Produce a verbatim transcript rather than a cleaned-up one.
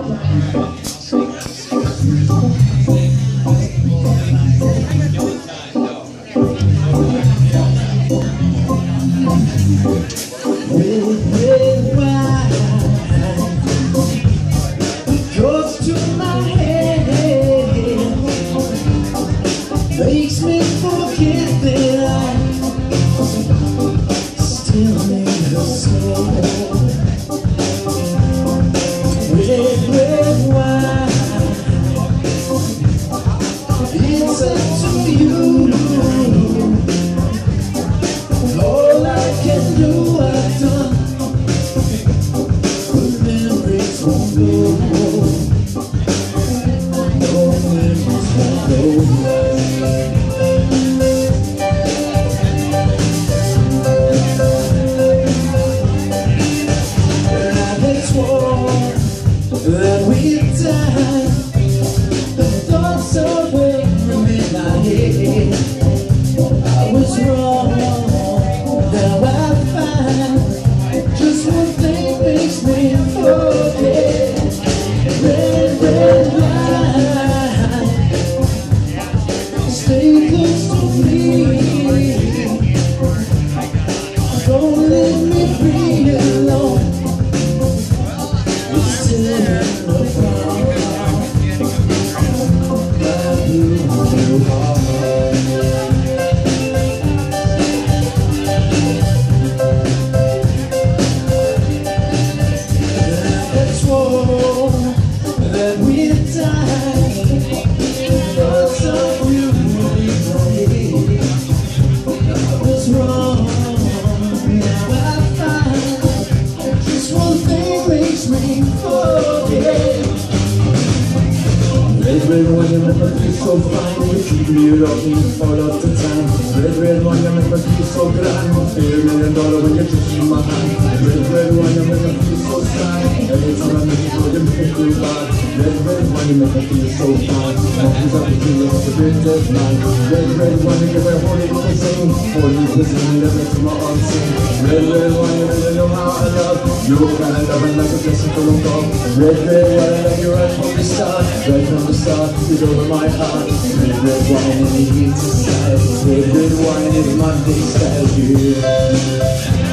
Makes me forget that I still need her soul. Red, red wine, it's up to you. All I can do, I've done, but memories won't go. No memories won't go. That we died, the thoughts of when in my head. I was wrong, now I find just one thing makes me forget. Red, red line, stay close to me. Don't let me be alone. That we died, thoughts of you I was wrong, now I find just one thing makes me forget. Red, red wine, you make me feel so fine. You keep me rocking all of the time. Red, red wine, you make me feel so grand. Pay a million dollars when you're just in my hand. Red, red wine, you make me feel so sad. Every time I make you go, you make me feel bad. Red, red wine, you make me feel so fine. Nothing's up between us, it's a bit dead man. Red, red wine, you give me a whole little thing. All you listen to me, that makes my arm sing. Red, red wine, you really know how I love. You kind of love and like a blessing from above. Red, red wine, I love you right from the start. Right from the start, it's over my heart. Red, red wine, and it hits inside. Red, red wine is Monday style, yeah.